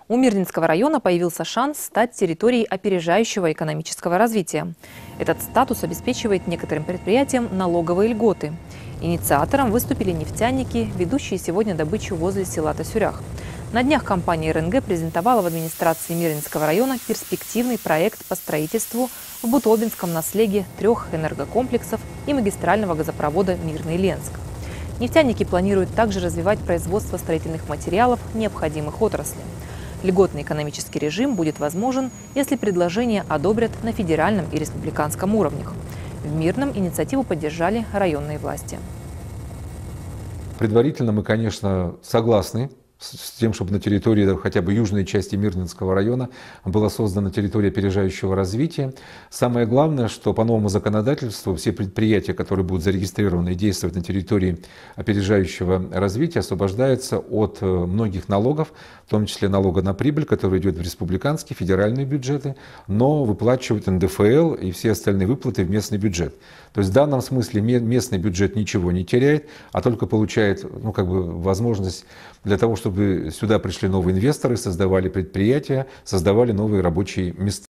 У Мирнинского района появился шанс стать территорией опережающего экономического развития. Этот статус обеспечивает некоторым предприятиям налоговые льготы. Инициатором выступили нефтяники, ведущие сегодня добычу возле села Тасюрях. На днях компания РНГ презентовала в администрации Мирнинского района перспективный проект по строительству в Бутолбинском наследии 3 энергокомплексов и магистрального газопровода Мирный-Ленск. Нефтяники планируют также развивать производство строительных материалов, необходимых отрасли. Льготный экономический режим будет возможен, если предложение одобрят на федеральном и республиканском уровнях. В Мирном инициативу поддержали районные власти. Предварительно мы, конечно, согласны с тем, чтобы на территории хотя бы южной части Мирнинского района была создана территория опережающего развития. Самое главное, что по новому законодательству все предприятия, которые будут зарегистрированы и действовать на территории опережающего развития, освобождаются от многих налогов, в том числе налога на прибыль, который идет в республиканские, федеральные бюджеты, но выплачивают НДФЛ и все остальные выплаты в местный бюджет. То есть в данном смысле местный бюджет ничего не теряет, а только получает возможность для того, чтобы сюда пришли новые инвесторы, создавали предприятия, создавали новые рабочие места.